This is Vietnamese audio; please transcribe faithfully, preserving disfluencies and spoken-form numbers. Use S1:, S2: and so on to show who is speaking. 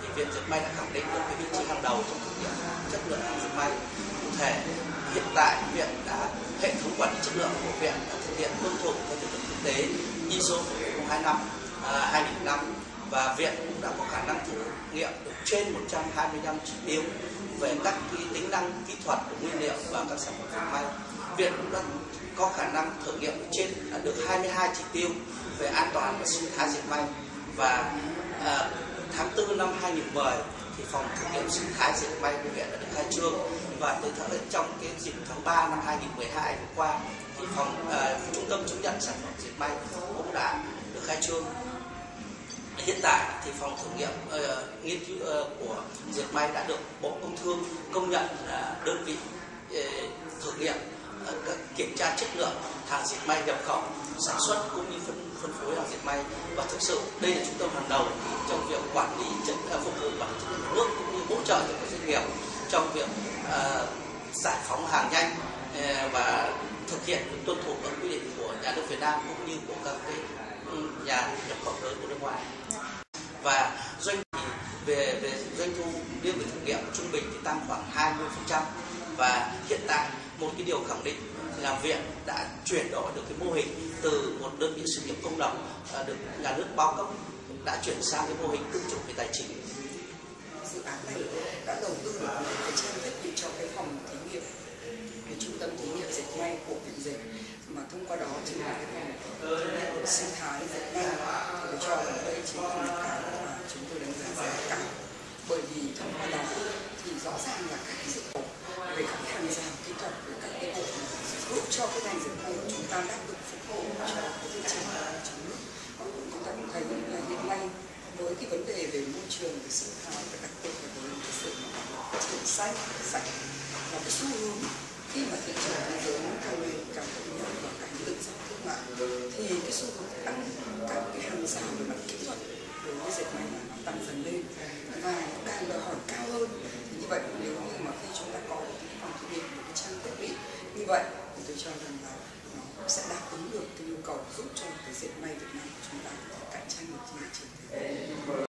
S1: Viện Dệt may đã khẳng định được cái vị trí hàng đầu trong thực hiện chất lượng hàng dệt may. Cụ thể, hiện tại viện đã hệ thống quản lý chất lượng của viện đã thực hiện tuân thủ theo tiêu chuẩn quốc tế i ét o không hai năm hai nghìn năm, và viện cũng đã có khả năng thử nghiệm được trên một trăm hai mươi lăm chỉ tiêu về các cái tính năng kỹ thuật của nguyên liệu và các sản phẩm dệt may. Viện cũng đã có khả năng thử nghiệm trên đã được hai mươi hai chỉ tiêu về an toàn và sinh thái dệt may. Và à, tháng tư năm hai nghìn không trăm mười thì phòng thử nghiệm sinh thái dệt may của viện đã được khai trương, và tới tháng trong cái dịp tháng ba năm hai nghìn không trăm mười hai vừa qua thì phòng à, trung tâm chứng nhận sản phẩm dệt may cũng đã được khai trương. Hiện tại thì phòng thử nghiệm uh, nghiên cứu uh, của dệt may đã được Bộ Công Thương công nhận là uh, đơn vị uh, thử nghiệm uh, kiểm tra chất lượng hàng dệt may nhập khẩu, sản xuất cũng như phân phân phối hàng dệt may. Và thực sự đây là trung tâm hàng đầu trong việc quản lý chất uh, phục vụ quản lý chất lượng nước, cũng như hỗ trợ cho các doanh nghiệp trong việc uh, giải phóng hàng nhanh uh, và thực hiện tuân thủ các quy định của nhà nước Việt Nam cũng như của các cái nhà nhập khẩu lớn của nước ngoài. Và doanh về về doanh thu riêng về thử nghiệm trung bình thì tăng khoảng hai mươi phần trăm. Và hiện tại một cái điều khẳng định là viện đã chuyển đổi được cái mô hình từ một đơn vị sự nghiệp công lập được nhà nước bao cấp đã chuyển sang cái mô hình tự chủ về tài chính.
S2: Dự án này đã đầu tư được một cái trang thiết bị cho cái phòng thí nghiệm, cái trung tâm thí nghiệm dệt may của viện dệt, mà thông qua đó chính là cái phòng thí nghiệm sinh thái dệt may. Thì tôi cho rằng đây chính là một cái mà chúng tôi đánh giá rất cao, bởi vì thông qua đó thì rõ ràng là các cái dịch vụ về các hàng rào kỹ thuật, về các cái bộ giúp cho cái ngành dệt may của chúng ta đáp ứng phục vụ cho cái thị trường trong nước. Chúng ta cũng thấy là hiện nay với cái vấn đề về môi trường, về sinh thái, và đặc biệt là với cái sự phát triển xanh, sạch là cái xu hướng khi mà thị trường thế giới càng ngày càng hội nhập vào cả những lĩnh vực thương mại, thì cái xu hướng tăng các cái hàng rào về mặt kỹ thuật đối với dệt may nó tăng dần lên và nó càng đòi hỏi cao hơn. Thì như vậy nếu như mà khi chúng ta có một cái phòng thí nghiệm, một cái trang thiết bị như vậy thì tôi cho rằng là nó sẽ đáp ứng được cái nhu cầu giúp cho cái dệt may Việt Nam của chúng ta cạnh tranh được trên thị trường thế giới.